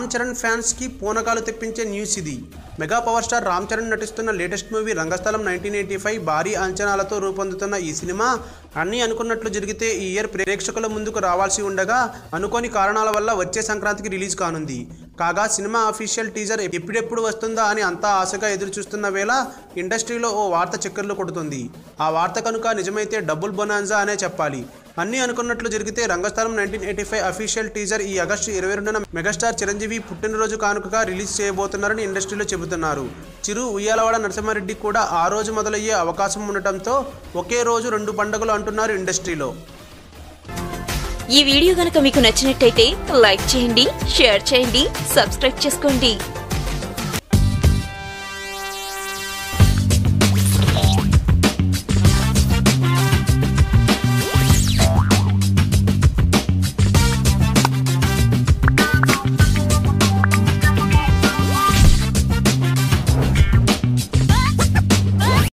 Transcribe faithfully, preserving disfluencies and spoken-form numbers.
Ram Charan fans కి పూనకాలు తెప్పించే news ఇది. Mega power star Ram Charan నటిస్తున్న latest movie Rangasthalam nineteen eighty five భారీ అంచనాలతో రూపొందుతున్న ఈ సినిమా అన్నీ అనుకున్నట్లు జరిగితే ఈ ఇయర్ ప్రేక్షకుల ముందుకు రావాల్సి ఉండగా అనుకోని కారణాల వల్ల వచ్చే సంక్రాంతికి రిలీజ్ కానుంది. కాగా సినిమా అఫీషియల్ టీజర్ ఎప్పుడెప్పుడు వస్తుందా అని అంతా ఆశగా ఎదురు చూస్తున్న వేళ ఇండస్ట్రీలో ఓ వార్త చక్కర్లు కొడుతుంది. ఆ వార్త కనుక నిజమైతే డబుల్ బొనాన్జా అనే చెప్పాలి. అన్నీ అనుకున్నట్లు జరిగితే Rangasthalam nineteen eighty five official teaser ఈ ఆగస్టు ఇరవై రెండున మెగాస్టార్ చిరంజీవి పుట్టినరోజు కానుకగా రిలీజ్ చేయబోతున్నారని ఇండస్ట్రీలో చెబుతున్నారు. చిరు ఉయ్యాలవాడ నరసింహారెడ్డి కూడా ఆ రోజు మొదలయ్యే అవకాశం ఉండటంతో ఒకే రోజు రెండు పండుగలు అంటున్నారు ఇండస్ట్రీలో. ఈ వీడియో గనుక మీకు నచ్చినట్టయితే లైక్ చేయండి, షేర్ చేయండి, సబ్స్క్రైబ్ చేసుకోండి.